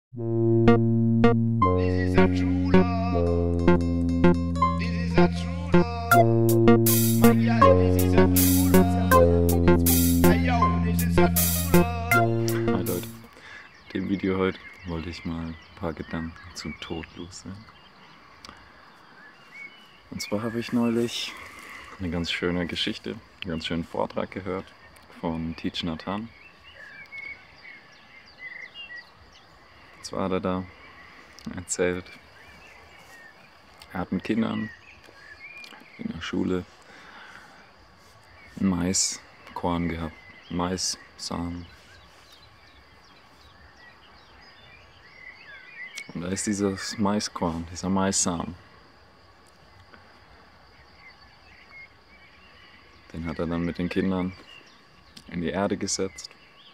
This is a true love. This is a true love. My girl, this is a true love. Hey yo, this is a true love. Hi Leute, in dem Video heute wollte ich mal ein paar Gedanken zum Tod loswerden. Und zwar habe ich neulich eine ganz schöne Geschichte, einen ganz schönen Vortrag gehört von Thich Nhat Hanh. Und zwar hat er da erzählt, er hat mit Kindern in der Schule einen Maiskorn gehabt, Maissamen. Und da ist dieses Maiskorn, dieser Maissamen. Den hat er dann mit den Kindern in die Erde gesetzt.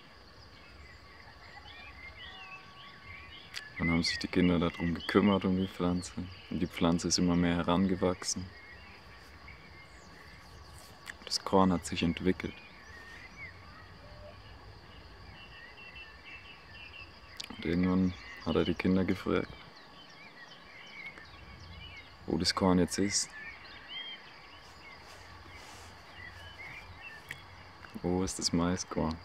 Dann haben sich die Kinder darum gekümmert, um die Pflanze. Und die Pflanze ist immer mehr herangewachsen. Das Korn hat sich entwickelt. Und irgendwann hat er die Kinder gefragt, wo das Korn jetzt ist. Wo ist das Maiskorn?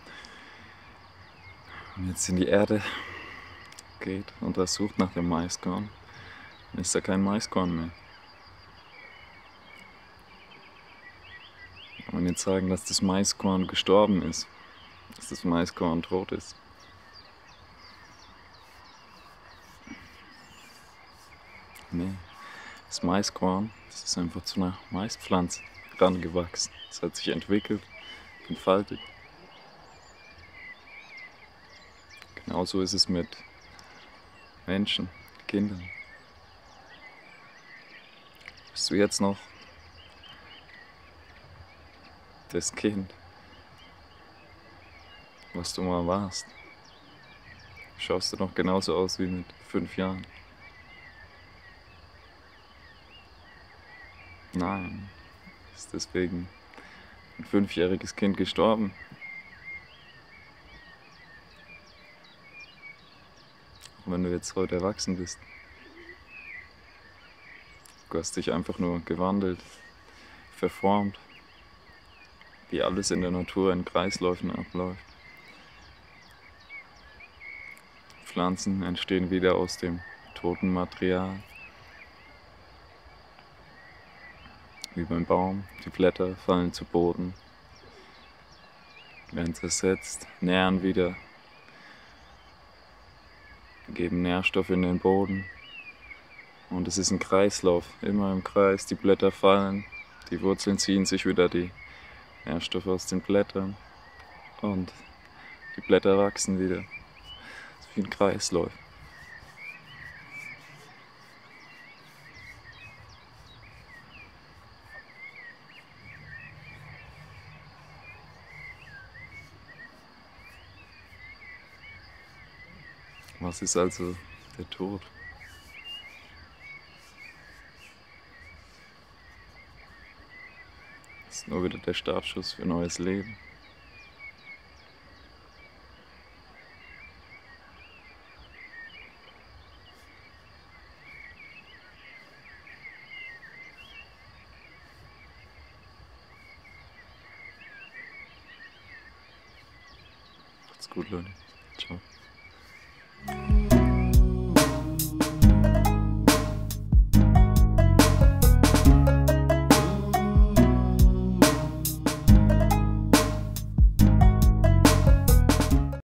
Und jetzt in die Erde geht und er sucht nach dem Maiskorn, dann ist da kein Maiskorn mehr. Kann man jetzt sagen, dass das Maiskorn gestorben ist, dass das Maiskorn tot ist? Nee, das Maiskorn, das ist einfach zu einer Maispflanze rangewachsen. Es hat sich entwickelt, entfaltet. Genauso ist es mit Menschen, Kindern. Bist du jetzt noch das Kind, was du mal warst? Schaust du noch genauso aus wie mit 5 Jahren? Nein, ist deswegen ein 5-jähriges Kind gestorben. Und wenn du jetzt heute erwachsen bist, du hast dich einfach nur gewandelt, verformt, wie alles in der Natur in Kreisläufen abläuft. Pflanzen entstehen wieder aus dem toten Material. Wie beim Baum, die Blätter fallen zu Boden, werden zersetzt, nähren wieder, geben Nährstoffe in den Boden. Und es ist ein Kreislauf, immer im Kreis, die Blätter fallen, die Wurzeln ziehen sich wieder die Nährstoffe aus den Blättern und die Blätter wachsen wieder. Das ist wie ein Kreislauf. Was ist also der Tod? Es ist nur wieder der Startschuss für neues Leben. Macht's gut, Leute. Ciao.